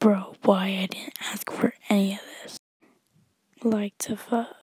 bro, why I didn't ask for any of this. Like to fuck.